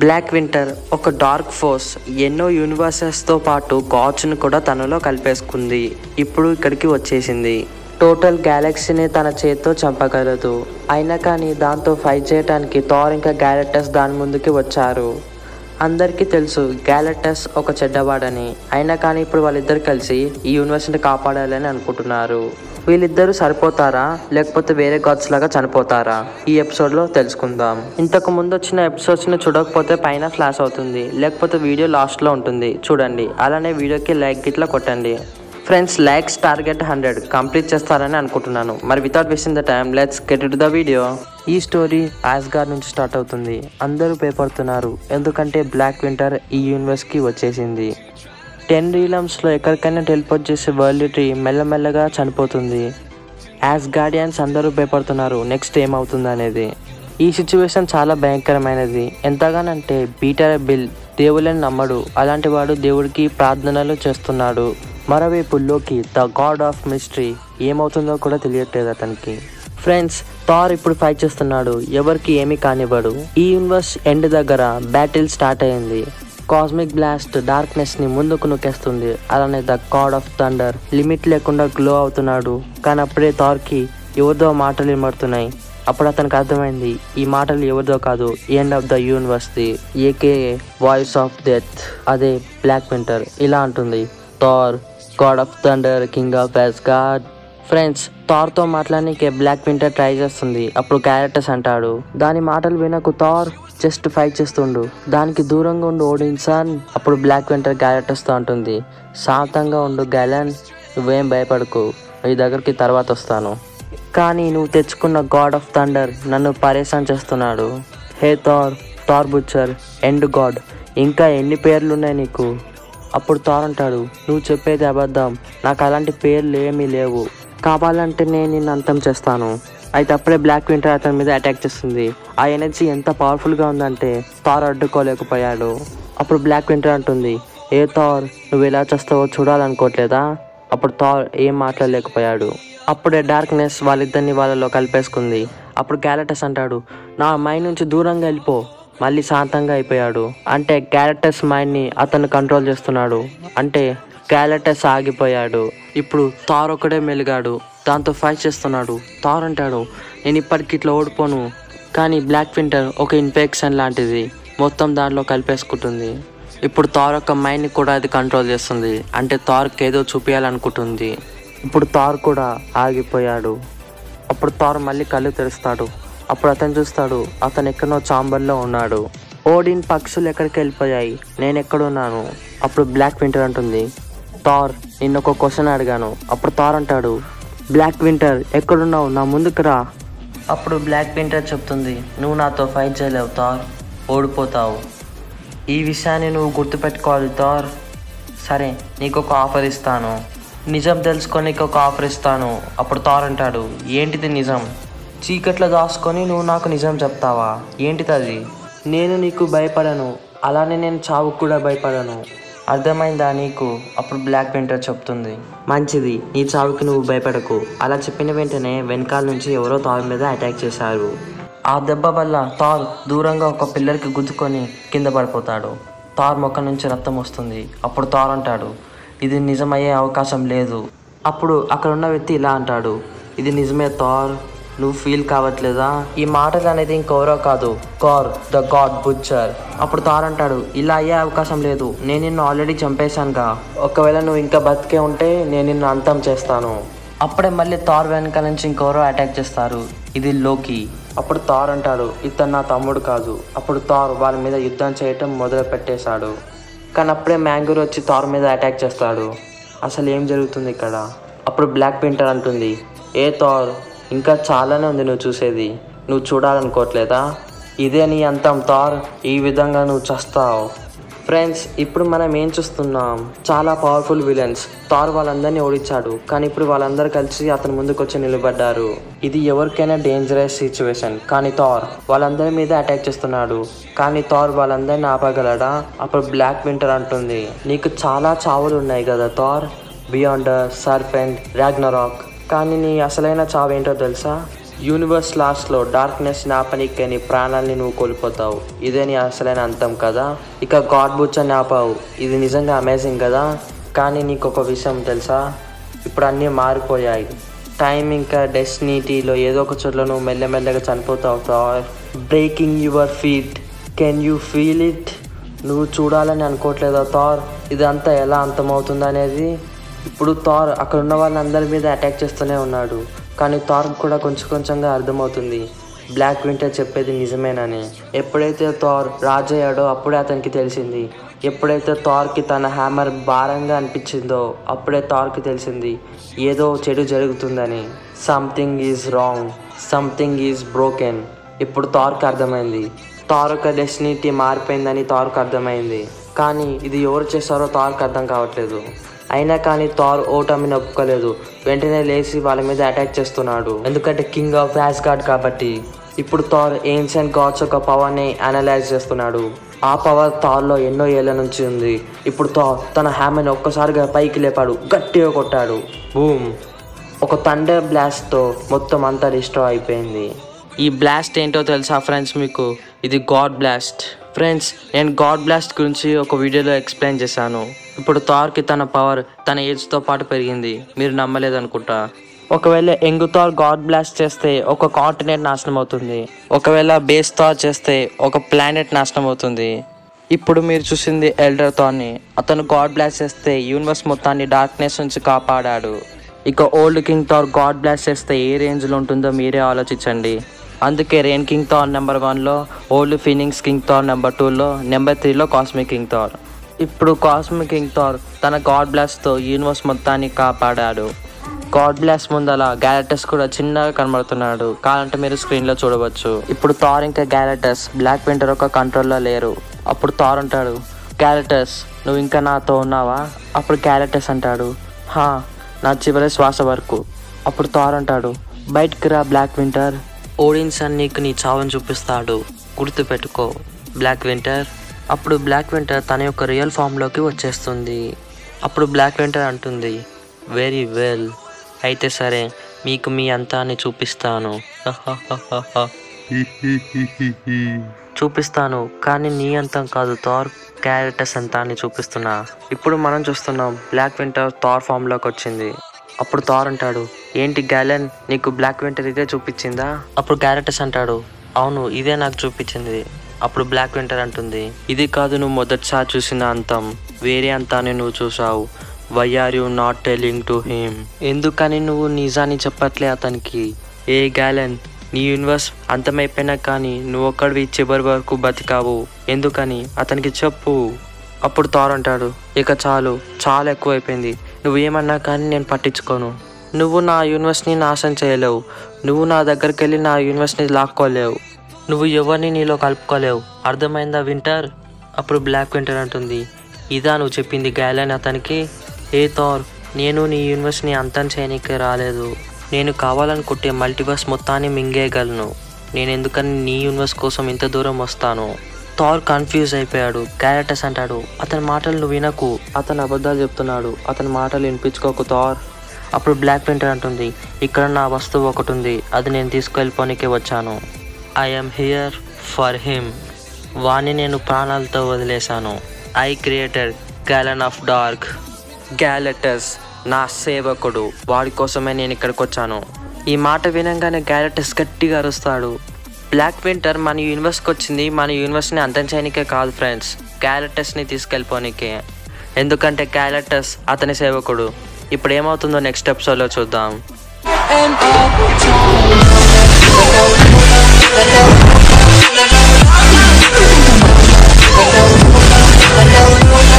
Black winter ఒక dark force, ఎన్నో యూనివర్సెస్తో పాటు గాడ్స్ని కూడా తనలో కలిపేసుకుంది. ఇప్పుడు ఇక్కడికి వచ్చేసింది. టోటల్ గ్యాలక్సీని తన చేతితో చంపగలదు. అయినా కానీ దాంతో ఫైట్ చేయడానికి థార్ ఇంకా గ్యాలక్టస్ దాని ముందుకి వచ్చారు. అందరికీ తెలుసు గ్యాలక్టస్ ఒక చెడ్డవాడని. అయినా కానీ ఇప్పుడు వాళ్ళిద్దరు కలిసి ఈ యూనివర్స్ని కాపాడాలని అనుకుంటున్నారు. వీళ్ళిద్దరూ సరిపోతారా లేకపోతే వేరే గాడ్స్ లాగా చనిపోతారా? ఈ ఎపిసోడ్లో తెలుసుకుందాం. ఇంతకు ముందు వచ్చిన ఎపిసోడ్స్ని చూడకపోతే పైన ఫ్లాష్ అవుతుంది, లేకపోతే వీడియో లాస్ట్లో ఉంటుంది, చూడండి. అలానే వీడియోకి లైక్ గిట్లా కొట్టండి. ఫ్రెండ్స్, లైక్స్ టార్గెట్ 100 కంప్లీట్ చేస్తారని అనుకుంటున్నాను. మరి without wasting the time let's get to the video. ఈ స్టోరీ యాస్గార్డ్ నుంచి స్టార్ట్ అవుతుంది. అందరూ భయపడుతున్నారు ఎందుకంటే బ్లాక్ వింటర్ ఈ యూనివర్స్కి వచ్చేసింది. 10 రీలమ్స్లో ఎక్కడికైనా టెలిపోర్ట్ చేసే వరల్డ్ ట్రీ మెల్లమెల్లగా చనిపోతుంది. యాస్గార్డియన్స్ అందరూ భయపడుతున్నారు నెక్స్ట్ ఏమవుతుంది అనేది. ఈ సిచ్యువేషన్ చాలా భయంకరమైనది. ఎంతగానంటే పీటర్ బిల్ దేవుళ్ళని నమ్మడు. అలాంటి వాడు దేవుడికి ప్రార్థనలు చేస్తున్నాడు. మరోవైపు లోకి ద గాడ్ ఆఫ్ మిస్టరీ ఏమవుతుందో కూడా తెలియట్లేదు అతనికి. ఫ్రెండ్స్, థార్ ఇప్పుడు ఫైట్ చేస్తున్నాడు. ఎవరికి ఏమీ కానివ్వడు. ఈ యూనివర్స్ ఎండ్ దగ్గర బ్యాటిల్ స్టార్ట్ అయింది. కాస్మిక్ బ్లాస్ట్ డార్క్నెస్ ని ముందుకు నొక్కేస్తుంది. అలానే the god of thunder limit లేకుండా గ్లో అవుతున్నాడు. కానీ అప్పుడే థార్ కి ఎవరిదో మాటలు వినబడుతున్నాయి. అప్పుడు అతనికి అర్థమైంది ఈ మాటలు ఎవరిదో కాదు, ఎండ్ ఆఫ్ ద యూనివర్స్ ది, ఏకేఏ వాయిస్ ఆఫ్ డెత్, అదే బ్లాక్ వింటర్. ఇలా అంటుంది, Thor god of thunder king of Asgard. Friends, థార్తో మాట్లాడడానికి బ్లాక్ వింటర్ ట్రై చేస్తుంది. అప్పుడు గ్యాలక్టస్ అంటాడు, దాని మాటలు వినకు థార్, జస్ట్ ఫైట్ చేస్తుండు, దానికి దూరంగా ఉండు ఓడిన్సన్. అప్పుడు బ్లాక్ వింటర్ గ్యాలక్టస్తో అంటుంది, శాంతంగా ఉండు గ్యాలన్, నువ్వేం భయపడకు, నీ దగ్గరికి తర్వాత వస్తాను. కానీ నువ్వు తెచ్చుకున్న గాడ్ ఆఫ్ థండర్ నన్ను పరేషాన్ చేస్తున్నాడు. Hey Thor, Thor butcher, and god, ఇంకా ఎన్ని పేర్లున్నాయి నీకు? అప్పుడు థార్ అంటాడు, నువ్వు చెప్పేది అబద్ధం, నాకు అలాంటి పేర్లు ఏమీ లేవు, కావాలంటే నేను నిన్ను అంతం చేస్తాను. అయితే అప్పుడే బ్లాక్ వింటర్ అతని మీద అటాక్ చేస్తుంది. ఆ ఎనర్జీ ఎంత పవర్ఫుల్గా ఉందంటే థార్ అడ్డుకోలేకపోయాడు. అప్పుడు బ్లాక్ వింటర్ అంటుంది, ఏ థార్, నువ్వు ఎలా చేస్తావో చూడాలనుకోవట్లేదా? అప్పుడు థార్ ఏం మాట్లాడలేకపోయాడు. అప్పుడే డార్క్నెస్ వాళ్ళిద్దరిని వాళ్ళలో కలిపేసుకుంది. అప్పుడు గ్యాలక్టస్ అంటాడు, నా మైండ్ నుంచి దూరంగా వెళ్ళిపో. మళ్ళీ శాంతంగా అయిపోయాడు. అంటే గ్యాలక్టస్ మైండ్ని అతను కంట్రోల్ చేస్తున్నాడు. అంటే గ్యాలక్టస్ ఆగిపోయాడు. ఇప్పుడు థార్ ఒకడే మెలిగాడు. దాంతో ఫైట్ చేస్తున్నాడు. థార్ అంటాడు, నేను ఇప్పటికి ఇట్లా ఓడిపోను. కానీ బ్లాక్ వింటర్ ఒక ఇన్ఫెక్షన్ లాంటిది, మొత్తం దాంట్లో కలిపేసుకుంటుంది. ఇప్పుడు థార్ యొక్క మైండ్ని కూడా అది కంట్రోల్ చేస్తుంది. అంటే థార్కి ఏదో చూపించాలనుకుంటుంది. ఇప్పుడు థార్ కూడా ఆగిపోయాడు. అప్పుడు థార్ మళ్ళీ కళ్ళు తెరుస్తాడు. అప్పుడు అతను చూస్తాడు, అతను ఎక్కడో చాంబర్లో ఉన్నాడు. ఓడిన్ పక్షులు ఎక్కడికి వెళ్ళిపోయాయి, నేను ఎక్కడున్నాను? అప్పుడు బ్లాక్ వింటర్ అంటుంది, థార్, నిన్ను ఒక క్వశ్చన్ అడిగాను. అప్పుడు థార్ అంటాడు, బ్లాక్ వింటర్ ఎక్కడున్నావు, నా ముందుకు రా. అప్పుడు బ్లాక్ వింటర్ చెప్తుంది, నువ్వు నాతో ఫైట్ చేయలేవు థార్, ఓడిపోతావు. ఈ విషయాన్ని నువ్వు గుర్తుపెట్టుకోవాలి థార్. సరే, నీకు ఒక ఆఫర్ ఇస్తాను, నిజం తెలుసుకొని నీకు ఒక ఆఫర్ ఇస్తాను. అప్పుడు థార్ అంటాడు, ఏంటిది నిజం? చీకట్లో దాచుకొని నువ్వు నాకు నిజం చెప్తావా? ఏంటిది అది? నేను నీకు భయపడను, అలానే నేను చావుకు కూడా భయపడను, అర్థమైందా నీకు? అప్పుడు బ్లాక్ వింటర్ చెప్తుంది, మంచిది, నీ చావుకి నువ్వు భయపడకు. అలా చెప్పిన వెంటనే వెనకాల నుంచి ఎవరో థార్ మీద అటాక్ చేశారు. ఆ దెబ్బ వల్ల థార్ దూరంగా ఒక పిల్లర్కి గుద్దుకొని కింద పడిపోతాడు. థార్ ముఖం నుంచి రక్తం వస్తుంది. అప్పుడు థార్ అంటాడు, ఇది నిజమయ్యే అవకాశం లేదు. అప్పుడు అక్కడ ఉన్న వ్యక్తి ఇలా అంటాడు, ఇది నిజమే థార్, నువ్వు ఫీల్ కావట్లేదా? ఈ మాటలు అనేది ఇంకెవరో కాదు, థార్ ద గాడ్ బుచ్చర్. అప్పుడు థార్ అంటాడు, ఇలా అయ్యే అవకాశం లేదు, నేను నిన్ను ఆల్రెడీ చంపేశానుగా, ఒకవేళ నువ్వు ఇంకా బతికే ఉంటే నేను నిన్ను అంతం చేస్తాను. అప్పుడే మళ్ళీ థార్ వెనక నుంచి ఇంకెవరో అటాక్ చేస్తారు. ఇది లోకి. అప్పుడు థార్ అంటాడు, ఇతను నా తమ్ముడు కాదు. అప్పుడు థార్ వాళ్ళ మీద యుద్ధం చేయటం మొదలు పెట్టేశాడు. కానీ అప్పుడే మ్యాంగూర్ వచ్చి థార్ మీద అటాక్ చేస్తాడు. అసలు ఏం జరుగుతుంది ఇక్కడ? అప్పుడు బ్లాక్ వింటర్ అంటుంది, ఏ థార్, ఇంకా చాలానే ఉంది నువ్వు చూసేది, నువ్వు చూడాలనుకోవట్లేదా? ఇదే నీ అంతం థార్, ఈ విధంగా నువ్వు చస్తావు. ఫ్రెండ్స్, ఇప్పుడు మనం ఏం చూస్తున్నాం, చాలా పవర్ఫుల్ విలన్స్. థార్ వాళ్ళందరినీ ఓడించాడు, కానీ ఇప్పుడు వాళ్ళందరూ కలిసి అతని ముందుకు వచ్చి నిలబడ్డారు. ఇది ఎవరికైనా డేంజరస్ సిచ్యువేషన్. కానీ థార్ వాళ్ళందరి మీద అటాక్ చేస్తున్నాడు. కానీ థార్ వాళ్ళందరినీ ఆపగలడా? అప్పుడు బ్లాక్ వింటర్ అంటుంది, నీకు చాలా చావులు ఉన్నాయి కదా థార్, బియాండర్, సర్పెంట్, రాగ్నరాక్. కానీ నీ అసలైన చావేంటో తెలుసా? యూనివర్స్ లాస్ట్లో డార్క్నెస్ ఆపనీకే నీ ప్రాణాలని నువ్వు కోల్పోతావు. ఇదే నీ అసలైన అంతం కదా. ఇక గాడ్ బుచ్చని ఆపావు. ఇది నిజంగా అమేజింగ్ కదా. కానీ నీకు ఒక విషయం తెలుసా, ఇప్పుడు అన్నీ మారిపోయాయి. టైం ఇంకా డెస్టినీలో ఏదో ఒక చోట్ల నువ్వు మెల్లమెల్లగా చనిపోతావు. Thor, breaking your feet, can you feel it? నువ్వు చూడాలని అనుకోవట్లేదా థార్ ఇదంతా ఎలా అంతమవుతుంది అనేది? ఇప్పుడు థార్ అక్కడ ఉన్న వాళ్ళందరి మీద అటాక్ చేస్తూనే ఉన్నాడు. కానీ థార్కి కూడా కొంచెం కొంచెంగా అర్థమవుతుంది బ్లాక్ వింటర్ చెప్పేది నిజమేనని. ఎప్పుడైతే థార్ రాజయ్యాడో అప్పుడే అతనికి తెలిసింది. ఎప్పుడైతే థార్కి తన హ్యామర్ భారంగా అనిపించిందో అప్పుడే థార్కి తెలిసింది ఏదో చెడు జరుగుతుందని. Something is wrong, something is broken. ఇప్పుడు థార్కి అర్థమైంది. థార్ యొక్క డెస్టినీ మారిపోయిందని థార్కి అర్థమైంది. కానీ ఇది ఎవరు చేస్తారో థార్కి అర్థం కావట్లేదు. అయినా కానీ థార్ ఓటమిని ఒప్పుకోలేదు. వెంటనే లేచి వాళ్ళ మీద అటాక్ చేస్తున్నాడు. ఎందుకంటే కింగ్ ఆఫ్ యాస్గార్డ్ కాబట్టి. ఇప్పుడు థార్ ఏన్షియంట్ గాడ్స్ యొక్క పవర్ని అనలైజ్ చేస్తున్నాడు. ఆ పవర్ థార్లో ఎన్నో ఏళ్ల నుంచి ఉంది. ఇప్పుడు థార్ తన హ్యామర్ని ఒక్కసారిగా పైకి లేపాడు, గట్టిగా కొట్టాడు. బూమ్! ఒక థండర్ బ్లాస్ట్తో మొత్తం అంతా డిస్ట్రాయ్ అయిపోయింది. ఈ బ్లాస్ట్ ఏంటో తెలుసా ఫ్రెండ్స్ మీకు? ఇది గాడ్ బ్లాస్ట్. ఫ్రెండ్స్, నేను గాడ్ బ్లాస్ట్ గురించి ఒక వీడియోలో ఎక్స్ప్లెయిన్ చేశాను. ఇప్పుడు థార్కి తన పవర్ తన ఏజ్తో పాటు పెరిగింది. మీరు నమ్మలేదనుకుంటా. ఒకవేళ యంగ్ థార్ గాడ్ బ్లాస్ట్ చేస్తే ఒక కాంటినెంట్ నాశనం అవుతుంది. ఒకవేళ బేస్ థార్ చేస్తే ఒక ప్లానెట్ నాశనం అవుతుంది. ఇప్పుడు మీరు చూసింది ఎల్డర్ థార్ని. అతను గాడ్ బ్లాస్ట్ చేస్తే యూనివర్స్ మొత్తాన్ని డార్క్నెస్ నుంచి కాపాడాడు. ఇక old king Thor god blast చేస్తే ఏ రేంజ్లో ఉంటుందో మీరే ఆలోచించండి. అందుకే రెయిన్ కింగ్ థార్ నెంబర్ 1లో, old phoenix king Thor number 2లో, నెంబర్ 3లో కాస్మిక్ కింగ్ థార్. ఇప్పుడు కాస్మిక్ కింగ్ థార్ తన గాడ్ బ్లాస్ట్తో యూనివర్స్ మొత్తాన్ని కాపాడాడు. గాడ్ బ్లాస్ట్ ముందల గ్యాలక్టస్ కూడా చిన్నగా కనబడుతున్నాడు. కావాలంటే మీరు స్క్రీన్లో చూడవచ్చు. ఇప్పుడు థార్ ఇంకా గ్యాలక్టస్ బ్లాక్ వింటర్ ఒక కంట్రోల్లో లేరు. అప్పుడు థార్ అంటాడు, గ్యాలక్టస్ నువ్వు ఇంకా నాతో ఉన్నావా? అప్పుడు గ్యాలక్టస్ అంటాడు, హా, నా చివరి శ్వాస వరకు. అప్పుడు థార్ అంటాడు, బయటికి రా బ్లాక్ వింటర్. ఓడిన్సన్ నీకు నీ చావుని చూపిస్తాడు, గుర్తుపెట్టుకో బ్లాక్ వింటర్. అప్పుడు బ్లాక్ వింటర్ తన యొక్క రియల్ ఫామ్లోకి వచ్చేస్తుంది. అప్పుడు బ్లాక్ వింటర్ అంటుంది, వెరీ వెల్, అయితే సరే మీకు మీ అంతాన్ని చూపిస్తాను. చూపిస్తాను, కానీ నీ అంతం కాదు థార్, గ్యాలక్టస్ అంతాన్ని చూపిస్తున్నా. ఇప్పుడు మనం చూస్తున్నాం బ్లాక్ వింటర్ థార్ ఫామ్లోకి వచ్చింది. అప్పుడు థార్ అంటాడు, ఏంటి గ్యాలెన్, నీకు బ్లాక్ వింటర్ ఇదే చూపించిందా? అప్పుడు గ్యాలక్టస్ అంటాడు, అవును, ఇదే నాకు చూపించింది. అప్పుడు బ్లాక్ వింటర్ అంటుంది, ఇది కాదు నువ్వు మొదటిసారి చూసిన అంతం, వేరే అంతాన్ని నువ్వు చూసావు. Why are you not telling to him? ఎందుకని నువ్వు నిజాన్ని చెప్పట్లే అతనికి? ఏ గ్యాలెన్, నీ యూనివర్స్ అంతమైపోయినా కానీ నువ్వు ఒక్కడివి చివరి వరకు బతికావు, ఎందుకని అతనికి చెప్పు. అప్పుడు థార్ అంటాడు, ఇక చాలు, చాలా ఎక్కువైపోయింది. నువ్వేమన్నా కానీ నేను పట్టించుకోను. నువ్వు నా యూనివర్స్ని నాశనం చేయలేవు. నువ్వు నా దగ్గరికి వెళ్ళి నా యూనివర్స్ని లాక్కోలేవు. నువ్వు ఎవరిని నీలో కలుపుకోలేవు, అర్థమైందా వింటర్? అప్పుడు బ్లాక్ వింటర్ అంటుంది, ఇదా నువ్వు చెప్పింది గ్యాలెన్ అతనికి? ఏ థార్, నేను నీ యూనివర్స్ని అంతం చేయనీకే రాలేదు. నేను కావాలనుకుంటే మల్టీవర్స్ మొత్తాన్ని మింగేయగలను. నేను ఎందుకని నీ యూనివర్స్ కోసం ఇంత దూరం వస్తాను? థార్ కన్ఫ్యూజ్ అయిపోయాడు. గ్యాలక్టస్ అంటాడు, అతని మాటలు నువ్వు వినకు, అతను అబద్ధాలు చెప్తున్నాడు, అతని మాటలు వినిపించుకోకు థార్. అప్పుడు బ్లాక్ వింటర్ అంటుంది, ఇక్కడ నా వస్తువు ఒకటి ఉంది, అది నేను తీసుకెళ్ళిపోనికే వచ్చాను. I'm here for him. వాణ్ణి నేను ప్రాణాలతో వదిలేశాను. I created gallon of dark. Galactus నా సేవకుడు, వాడి కోసమే నేను ఇక్కడికి వచ్చాను. ఈ మాట వినంగానే గ్యాలక్టస్ గట్టిగా అరుస్తాడు. బ్లాక్ వింటర్ మన యూనివర్స్కి వచ్చింది మన యూనివర్స్ని అంతం చేయనికే కాదు ఫ్రెండ్స్, గ్యాలక్టస్ని తీసుకెళ్ళిపోనికే. ఎందుకంటే గ్యాలక్టస్ అతని సేవకుడు. ఇప్పుడు ఏమవుతుందో నెక్స్ట్ ఎపిసోడ్లో చూద్దాం. No